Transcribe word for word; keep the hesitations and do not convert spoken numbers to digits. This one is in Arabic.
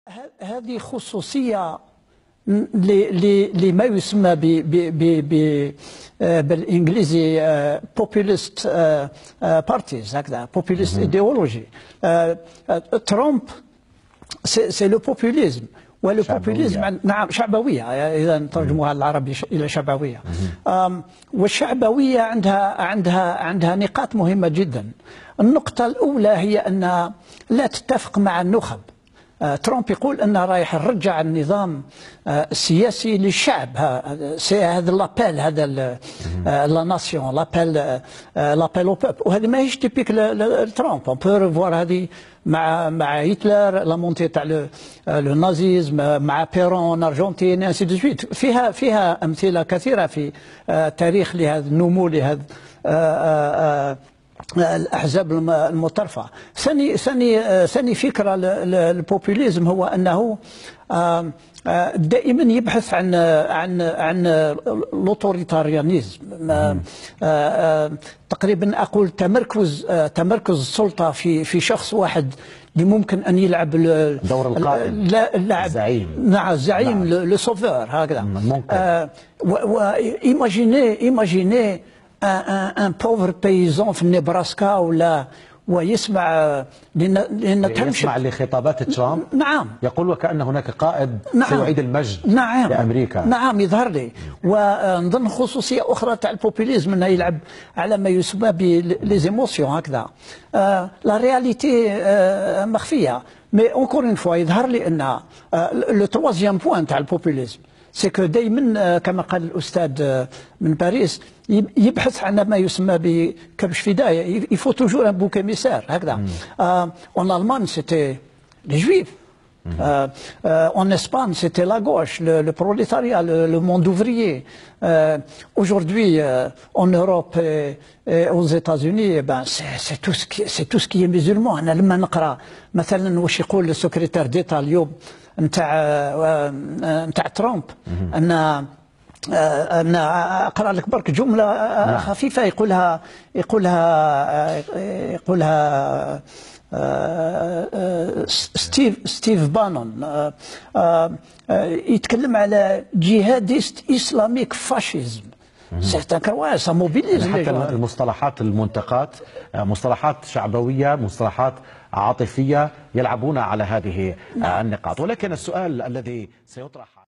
هذه خصوصية لما يسمى ب ب ب ب بالانجليزي populist parties هكذا populist ideology. ترامب سي لو بوبوليزم، والبوبوليزم نعم شعبوية، إذا نترجموها العربي إلى شعبوية. والشعبوية عندها عندها عندها نقاط مهمة جدا. النقطة الأولى هي أن لا تتفق مع النخب. ترامب يقول أنه رايح نرجع النظام السياسي للشعب، هذا لابيل، هذا لا ناسيون، لابيل لابيل او بوب، وهذه ماهيش تيبيك لترامب. اون بو ريفوار هذه مع مع هتلر، لا مونتي تاع لو نازيزم، مع بيرون ارجنتين انسي دو سويت. فيها فيها امثله كثيره في تاريخ لهذا النمو، لهذا الأحزاب المتطرفة. ثاني ثاني ثاني فكرة للبوبوليزم هو أنه دائما يبحث عن عن عن الاوتوريتاريانيزم، تقريبا أقول تمركز تمركز السلطة في في شخص واحد اللي ممكن أن يلعب دور القائد، الزعيم. نعم الزعيم، لو سوفور هكذا. وإيماجيني إيماجيني ان بوفر بيزون في النبراسكا ولا ويسمع لان يسمع لخطابات ترامب. نعم يقول وكأن هناك قائد نعم سيعيد المجد نعم لأمريكا. نعم يظهر لي. ونظن خصوصية أخرى تاع البوبوليزم أنه يلعب على ما يسمى بليزيموسيون هكذا. لا رياليتي مخفية، مي اونكور اون فوا يظهر لي أن لو تروازيام بوان تاع البوبوليزم سي كو دائما كما قال الأستاذ من باريس يبحث عن ما يسمى بكبش فداية. يفو توجور ان بوك ايميسار هكذا. اون ألمان سيتي لي جويف، en Espagne c'était la gauche, le, le prolétariat, le, le monde ouvrier. Euh, Aujourd'hui, euh, en Europe et, et aux États-Unis, eh ben c'est tout ce qui c'est tout ce qui est musulman. أنا لما نقرأ مثلا واش يقول السكرتير ديتا اليوم نتاع نتاع ترامب، أن أنا أقرأ لك برك جملة خفيفة يقولها يقولها يقولها ستيف ستيف بانون. يتكلم على جهاديست إسلاميك فاشيزم. سيرتان كرواسا موبيليز. حتى المصطلحات المنتقات مصطلحات شعبوية، مصطلحات عاطفية، يلعبون على هذه النقاط. ولكن السؤال الذي سيطرح